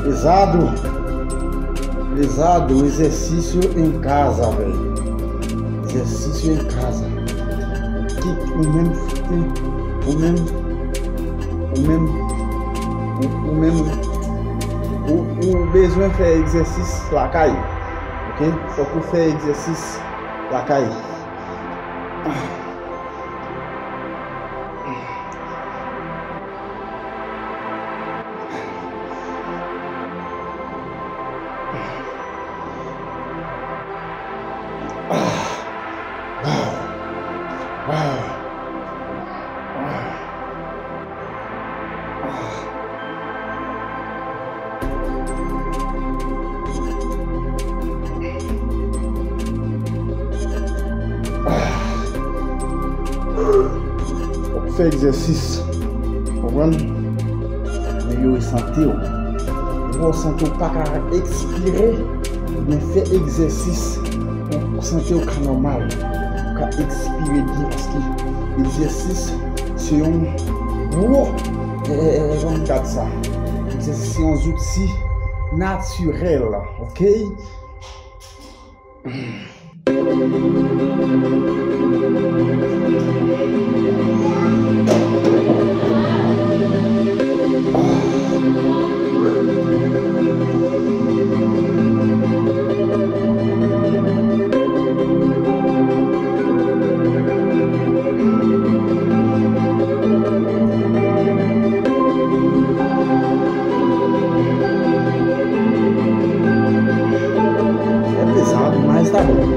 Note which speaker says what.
Speaker 1: Pesado. Pesado. Exercício em casa, velho. Exercício em casa. O besoin de faire exercice la caille. Ok? Só pour faire exercice la caille. Faire exercice, meilleur santew. Pour santew pas qu'à expirer, mais faire exercice pour santew qu'à normal, qu'à expirer bien parce que l'exercice c'est un gros, on regarde ça. L'exercice c'est un outil naturel, ok? É pesado, mas tá bom.